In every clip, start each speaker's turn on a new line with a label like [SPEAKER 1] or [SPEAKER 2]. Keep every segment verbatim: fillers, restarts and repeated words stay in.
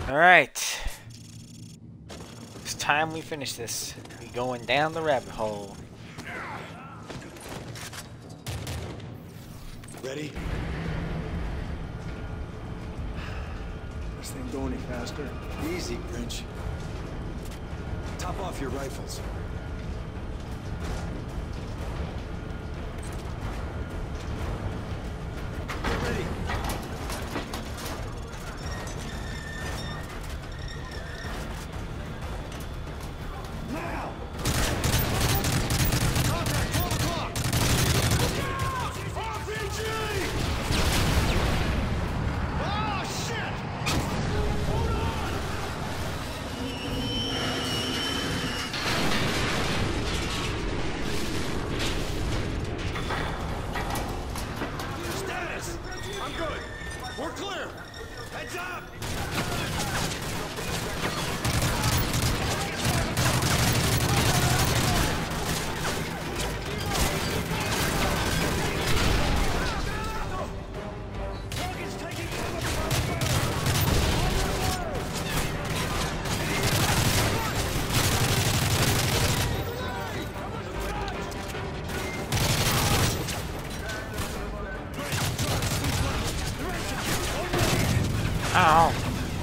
[SPEAKER 1] Alright. It's time we finish this. We going down the rabbit hole.
[SPEAKER 2] Ready? This thing go any faster? Easy, Grinch. Top off your rifles. Get ready. Now! Contact, twelve o'clock! Look out! R P G! Oh, shit! Hold on! Status! I'm good. We're clear. Heads up! Target's taking cover.
[SPEAKER 1] Ow.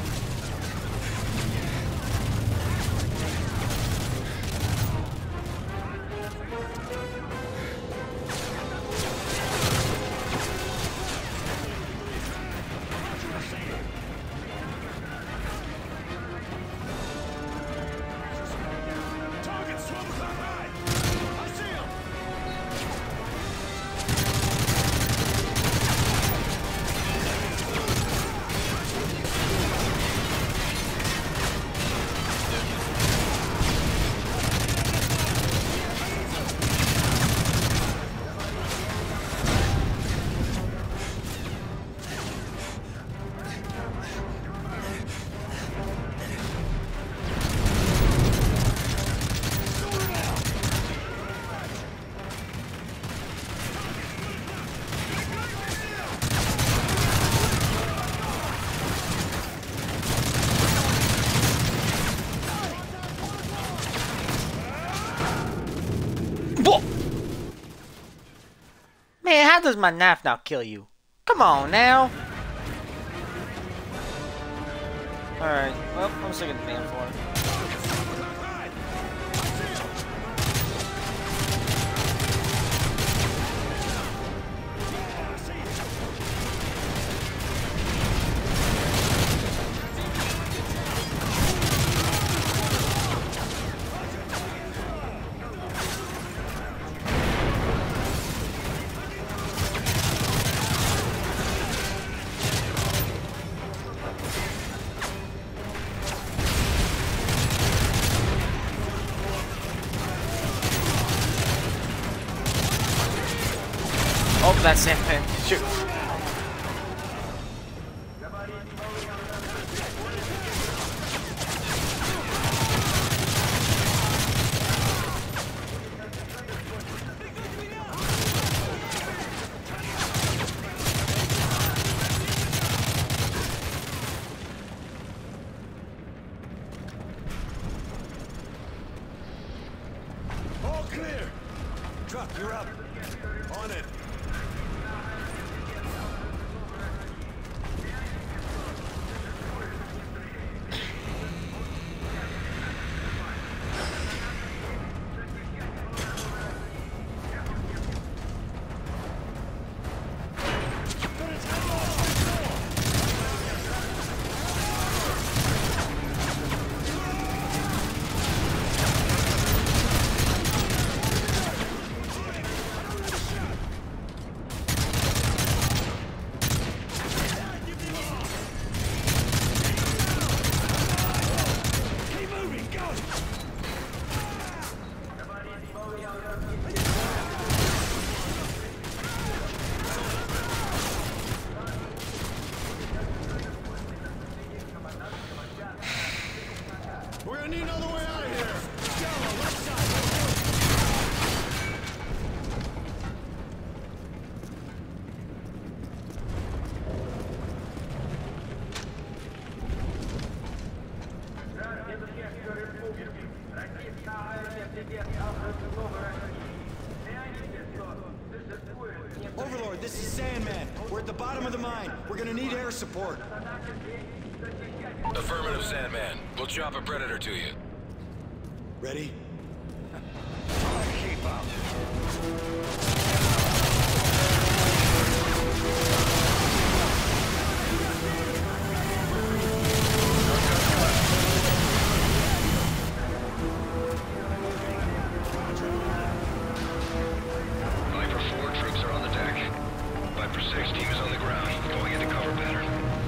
[SPEAKER 2] Target's twelve o'clock high. I see him.
[SPEAKER 1] Whoa! Man, how does my knife not kill you? Come on now. Alright, well, I'm sick of the damn floor. Oh, that's it. Shoot.
[SPEAKER 2] All clear. Truck, you're up. On it. We're gonna need another way out of here. Shallow, left side. bottom of the mine. We're gonna need air support.
[SPEAKER 3] Affirmative, Sandman. We'll chop a Predator to you.
[SPEAKER 2] Ready?
[SPEAKER 4] Keep up.
[SPEAKER 3] Viper four troops are on the deck. Viper six team is on the ground, going into cover pattern.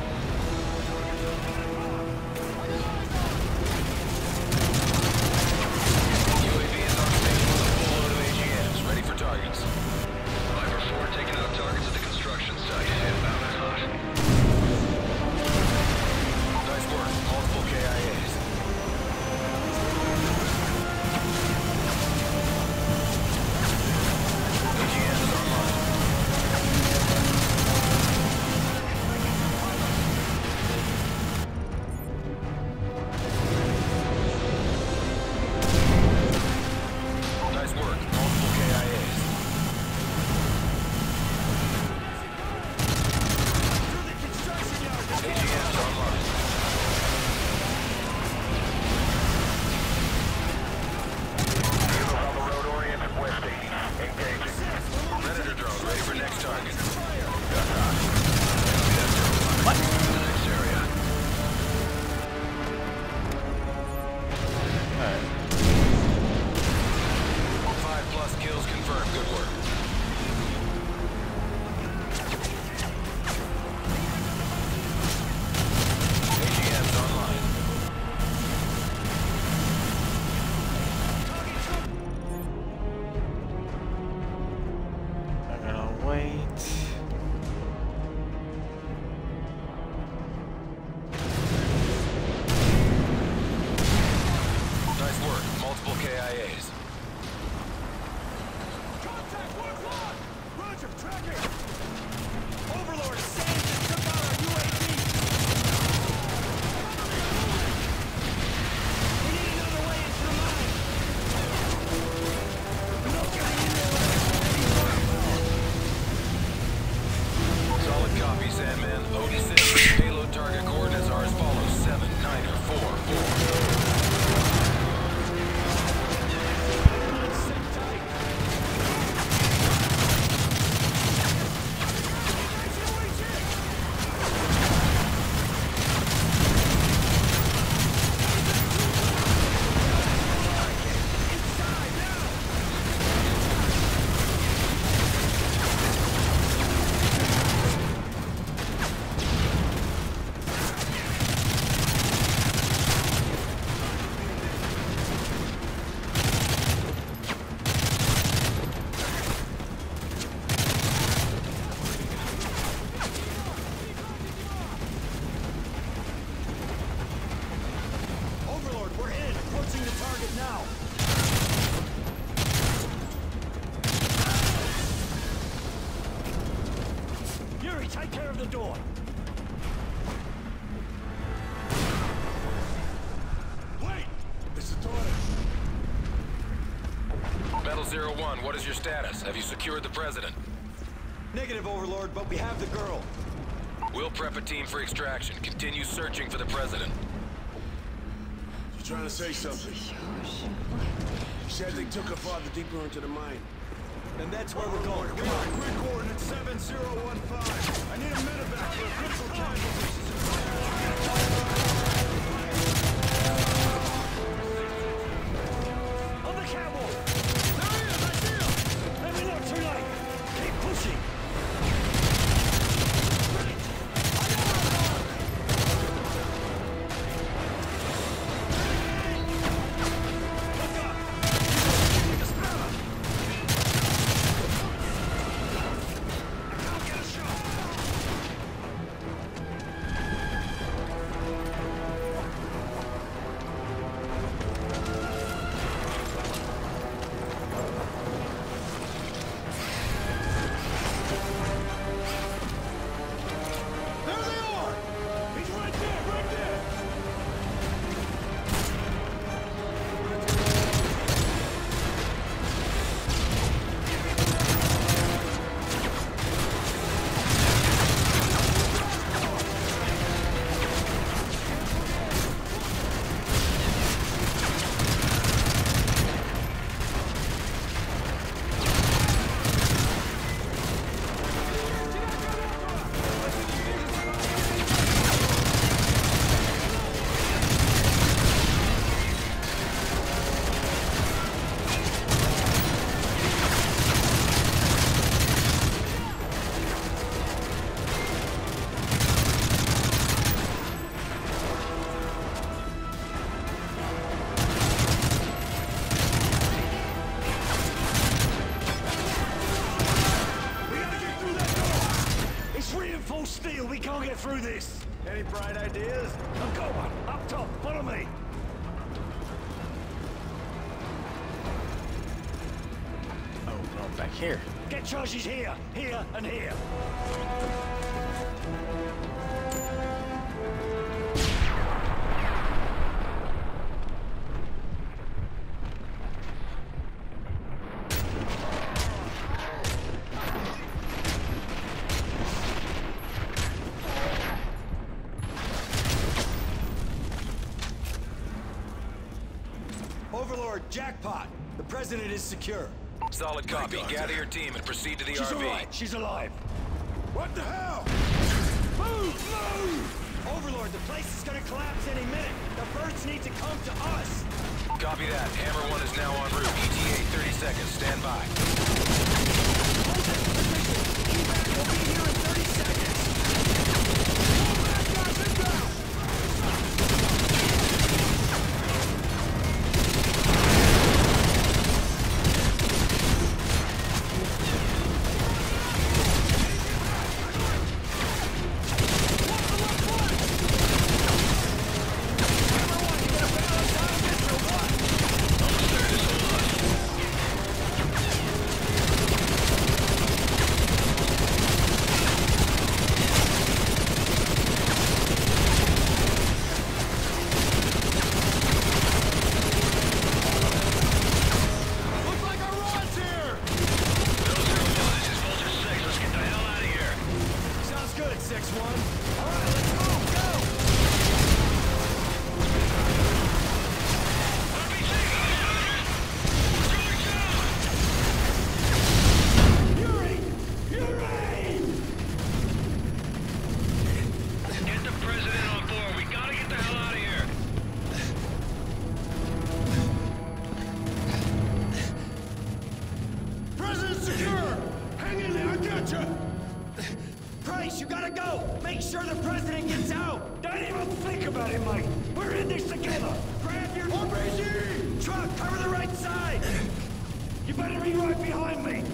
[SPEAKER 3] U A V is on station with a full load of A G Ms, ready for targets. Viper four taking out targets at the construction site. Inbound and hot. Nice work. Multiple K I As. A G M is online. Nice work. Multiple K I As. A G Ms online. Vehicles on the road oriented west eighty. Engaging. Predator drone ready for next target. Got hot. What? In the next area.
[SPEAKER 1] Alright.
[SPEAKER 3] Five plus kills confirmed. Good work. A G Ms online.
[SPEAKER 1] I'm gonna wait.
[SPEAKER 3] Nice work. Multiple K I As.
[SPEAKER 2] Contact Warlord! Roger, tracking! Overlord, Sam just took out our U A V! We need another way into the mine! No getting in there!
[SPEAKER 3] Solid copy, Sandman. O D six. Payload target coordinates are as follows. seven, nine, four, four.
[SPEAKER 2] Overlord, we're in! Approaching the target now! Yuri, take care of the door! Wait! This is Torres.
[SPEAKER 3] Metal Zero One, what is your status? Have you secured the president?
[SPEAKER 2] Negative, Overlord, but we have the girl.
[SPEAKER 3] We'll prep a team for extraction. Continue searching for the president.
[SPEAKER 5] You trying to say something? He said they took her father deeper into the mine.
[SPEAKER 2] And that's where we're going. Come on, quick coordinate seven zero one five. I need a medevac for a critical casualty. On the catwalk! There he is! I see him! Let me know tonight! Keep pushing! through this. Any bright ideas? I've got one. Up top. Follow me.
[SPEAKER 1] Oh, we're going back here.
[SPEAKER 2] Get charges here, here, and here. Overlord, jackpot. The president is secure.
[SPEAKER 3] Solid copy. Gather your team and proceed to the
[SPEAKER 2] She's
[SPEAKER 3] R V.
[SPEAKER 2] all right. She's alive.
[SPEAKER 5] What the hell?
[SPEAKER 2] Move! Move! Overlord, the place is gonna collapse any minute. The birds need to come to us.
[SPEAKER 3] Copy that. Hammer one is now en route. E T A thirty seconds. Stand by.
[SPEAKER 2] Hold it. Position. Evac will be here in thirty seconds. Pull back, guys. Inbound. Price, you gotta go! Make sure the president gets out! Don't even think about it, Mike! We're in this together! Grab your R P G! Truck, cover the right side! You better be right behind me!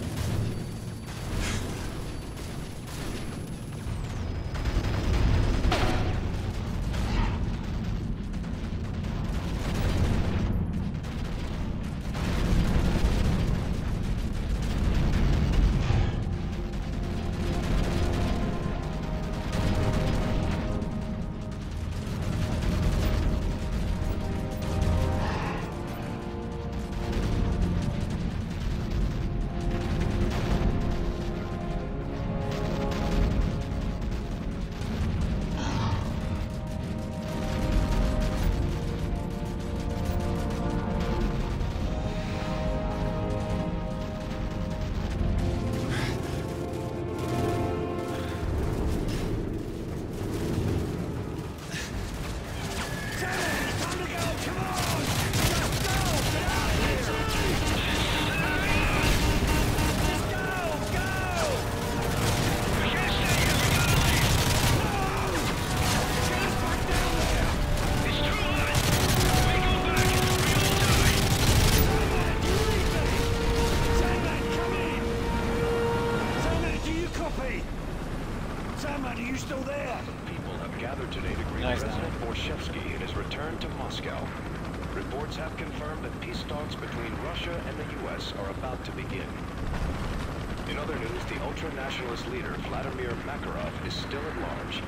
[SPEAKER 4] Reports have confirmed that peace talks between Russia and the U S are about to begin. In other news, the ultra-nationalist leader Vladimir Makarov is still at large.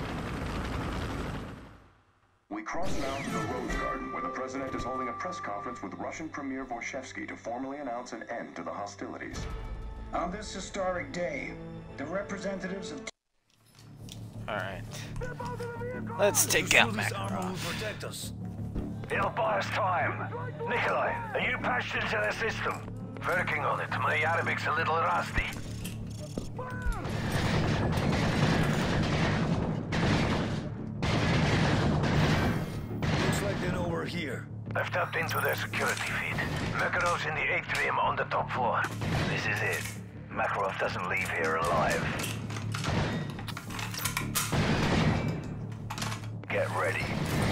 [SPEAKER 6] We cross now to the Rose Garden, where the president is holding a press conference with Russian Premier Vorshevsky to formally announce an end to the hostilities.
[SPEAKER 7] On this historic day, the representatives of...
[SPEAKER 1] Alright. Let's take out Makarov.
[SPEAKER 2] Protect us.
[SPEAKER 8] It'll buy us time. Nikolai, are you patched into the system? Working on it. My Yarvik's a little rusty.
[SPEAKER 2] Looks like they know we're here.
[SPEAKER 8] I've tapped into their security feed. Makarov's in the atrium on the top floor. This is it. Makarov doesn't leave here alive. Get ready.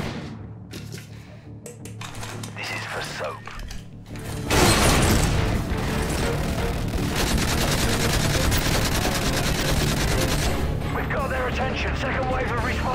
[SPEAKER 8] This is for soap. We've got their attention. Second wave of response.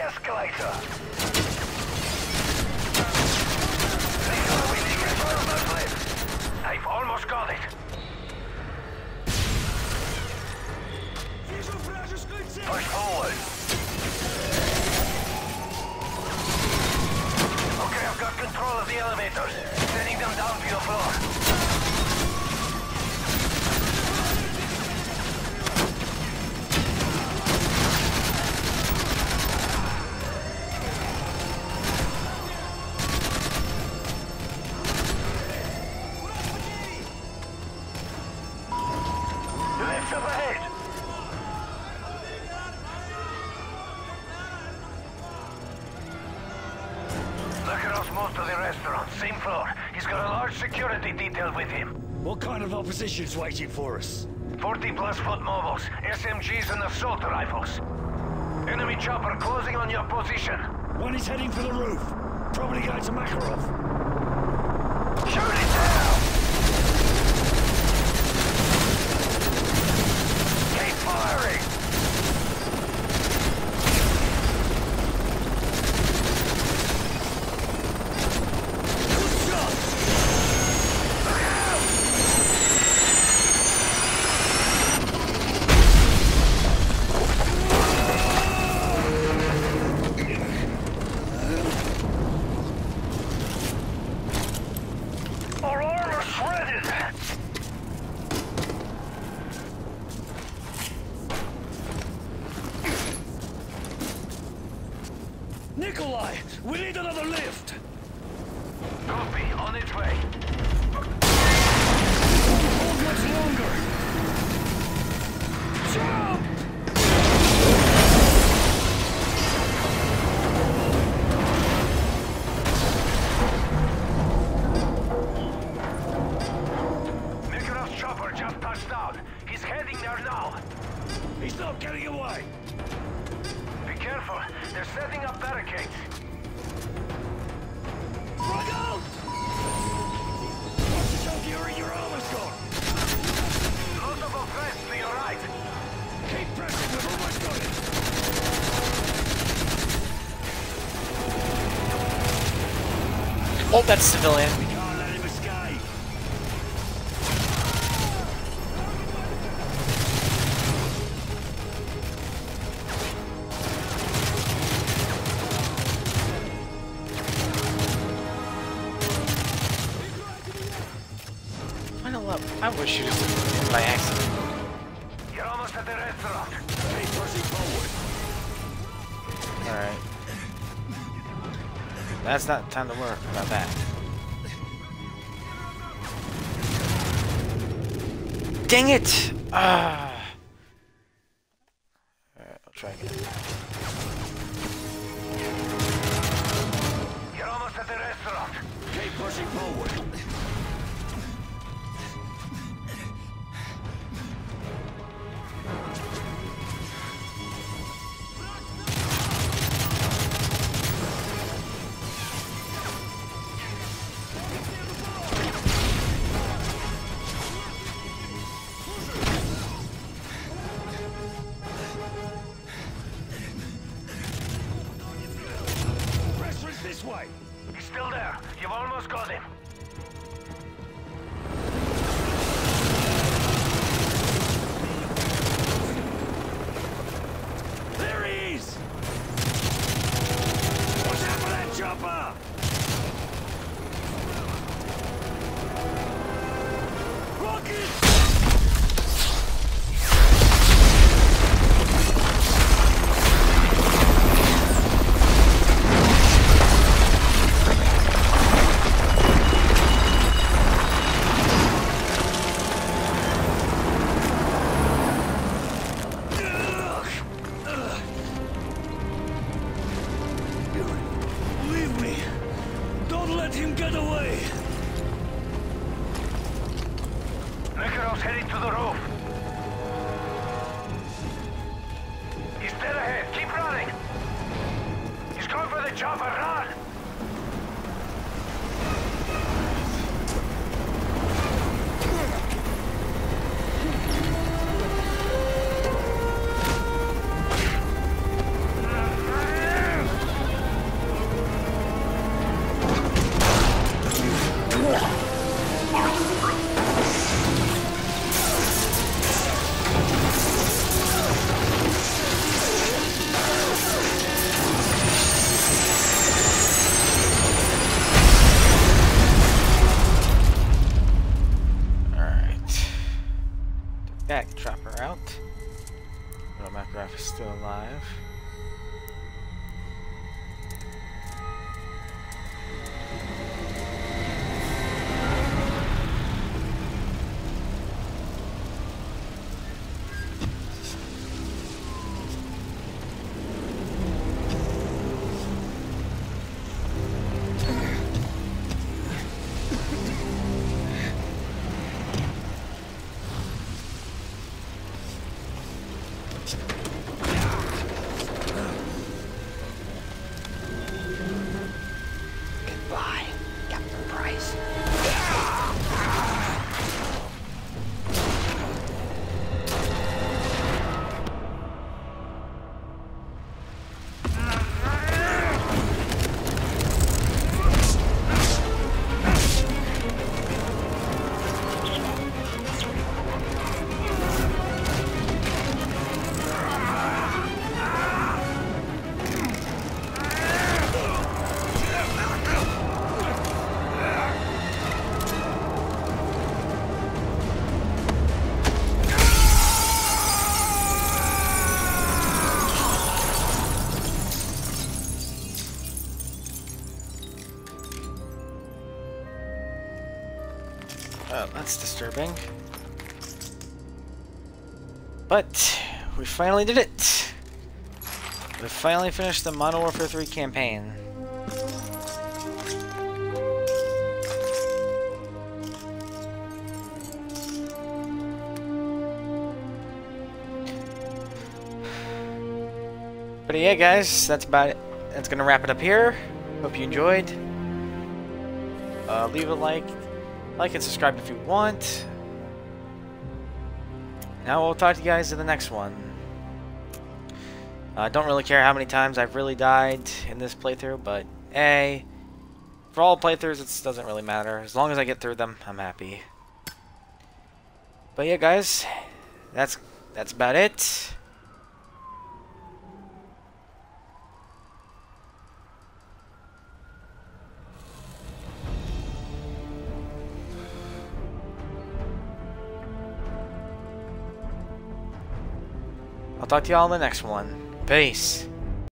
[SPEAKER 8] escalator. Make sure we take control of those lifts. I've almost got it. Push forward. Okay, I've got control of the elevators. Sending them down to your floor. Lifts up ahead. Makarov's moved to the restaurant, same floor. He's got a large security detail with him.
[SPEAKER 2] What kind of opposition's waiting for us?
[SPEAKER 8] forty plus foot mobiles, S M Gs and assault rifles. Enemy chopper closing on your position.
[SPEAKER 2] One is heading for the roof. Probably going to Makarov.
[SPEAKER 8] Shoot it down! Keep firing!
[SPEAKER 2] Good shot!
[SPEAKER 8] Look out! Our armor shredded!
[SPEAKER 2] Nikolai, we need another lift.
[SPEAKER 8] Copy, on its way.
[SPEAKER 2] Hold much longer. Jump!
[SPEAKER 8] Makarov's chopper just touched down. He's heading there now.
[SPEAKER 2] He's not getting away.
[SPEAKER 8] Be careful, they're setting up barricades.
[SPEAKER 2] Frog out! Watch yourself, Yuri, your armor's gone.
[SPEAKER 8] Notable threats to your right.
[SPEAKER 2] Keep pressing, we've almost got it.
[SPEAKER 1] Oh, that's civilian.
[SPEAKER 2] We can't let him escape.
[SPEAKER 1] I don't love. I wish you just did by accident.
[SPEAKER 8] You're almost at the restaurant.
[SPEAKER 2] Keep pushing forward.
[SPEAKER 1] All right. That's not time to worry about that. Dang it! Ah. All right, I'll try again.
[SPEAKER 8] You're almost at the restaurant.
[SPEAKER 2] Keep pushing forward. Pressure's this way.
[SPEAKER 8] He's still there. You've almost got him.
[SPEAKER 2] There he is! Watch out for that chopper! Rocket! Leave me! Don't let him get away!
[SPEAKER 8] Makarov's heading to the roof. He's dead ahead. Keep running. He's going for the chopper. Run!
[SPEAKER 1] Oh, that's disturbing. But we finally did it. We finally finished the Modern Warfare three campaign. But yeah, guys, that's about it. That's gonna wrap it up here. Hope you enjoyed. Uh, leave a like, like and subscribe if you want. Now we'll talk to you guys in the next one. I uh, don't really care how many times I've really died in this playthrough, but hey, for all playthroughs, it doesn't really matter. As long as I get through them, I'm happy. But yeah, guys, that's that's about it. I'll talk to y'all in the next one. Peace.